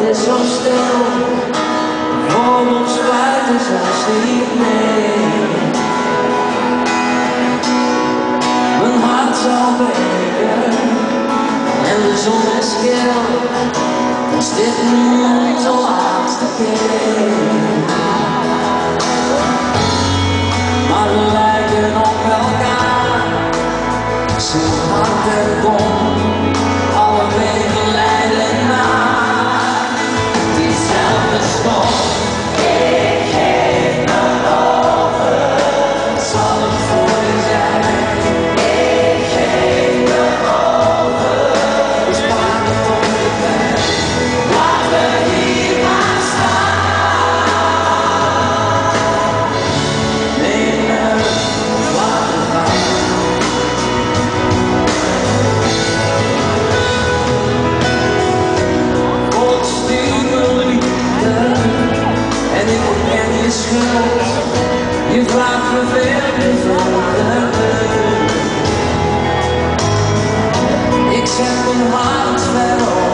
is zo stil, voor ons buiten zelfs niet mee. Mijn hart zal breken en de zon is kil, was dit nu onze laatste keer. Maar we lijken op elkaar, zo hard en kom, alle wegen leiden naar diezelfde stof. Ik geef me over, zal het voor je zijn. Ik geef me over, bespaar me voor je bent. Laten we hier maar staan. Neem me, laten gaan. God stuurt me liefde en ik ontken je schuld. Je vraagt me veel te volgen. Ik zet mijn hart ver op.